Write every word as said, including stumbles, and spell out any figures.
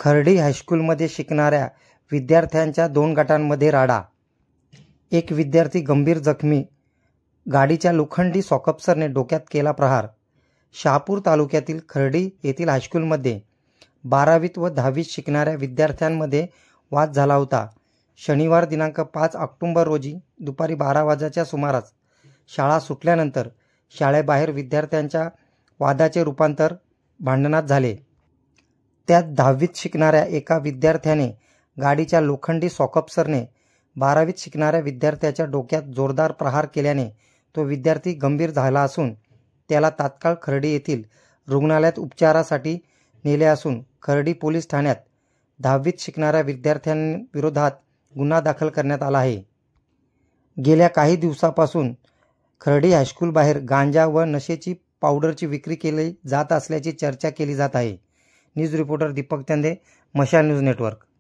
खर्डी हायस्कूलमध्ये शिकणाऱ्या विद्यार्थ्यांच्या दोन गटांमध्ये राडा. एक विद्यार्थी गंभीर जखमी. गाडीच्या लोखंडी सॉकअप्सरने डोक्यात केला प्रहार. शहापूर तालुक्यातील खर्डी येथील हायस्कूलमध्ये बारावीत व दहावीत शिकणाऱ्या विद्यार्थ्यांमध्ये वाद झाला होता. शनिवार दिनांक पाच ऑक्टोबर रोजी दुपारी बारा वाजेच्या सुमारास शाळा सुटल्यानंतर शाळेबाहेर विद्यार्थ्यांच्या वादाचे रूपांतर भांडणात झाले. त्यात दहावीत शिकणाऱ्या एका विद्यार्थ्याने गाडीच्या लोखंडी सॉकअप्सरने बारावीत शिकणाऱ्या विद्यार्थ्याच्या डोक्यात जोरदार प्रहार केल्याने तो विद्यार्थी गंभीर झाला असून त्याला तात्काळ खर्डी येथील रुग्णालयात उपचारासाठी नेले असून खर्डी पोलीस ठाण्यात दहावीत शिकणाऱ्या विद्यार्थ्यांविरोधात गुन्हा दाखल करण्यात आला आहे. गेल्या काही दिवसापासून खर्डी हायस्कूलबाहेर गांजा व नशेची पावडरची विक्री केली जात असल्याची चर्चा केली जात आहे. न्यूज रिपोर्टर दीपक चंदे, मशाल न्यूज नेटवर्क.